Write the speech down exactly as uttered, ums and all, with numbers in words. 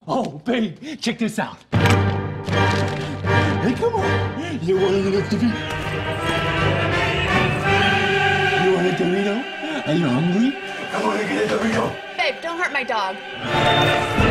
Oh, babe, check this out. Hey, come on. You want a little Dorito? You want a Dorito? Are you hungry? Come on and get a Dorito. Babe, don't hurt my dog.